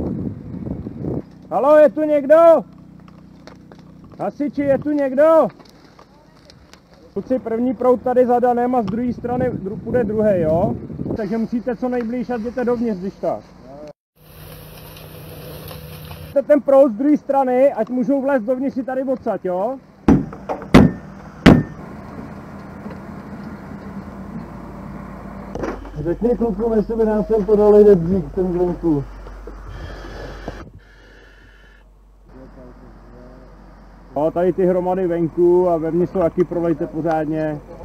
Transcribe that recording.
Haló, je tu někdo? Hasiči, je tu někdo? Kluci, první proud tady za Danem a z druhé strany půjde druhý, jo? Takže musíte co nejblíž a jděte dovnitř, když tak. Ten proud z druhé strany, ať můžou vlézt dovnitř si tady odsať, jo? Řekni klukům, jestli by nám sem podali debřík, ten venku. Jo, tady ty hromady venku a vevnitř to taky prolejte pořádně.